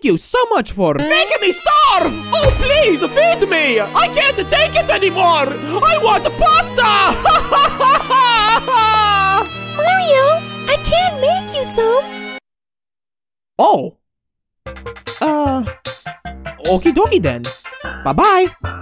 thank you so much for making me starve! Oh, please, feed me! I can't take it anymore! I want pasta! Mario, I can't make you some. Oh. Okie dokie then. Bye-bye.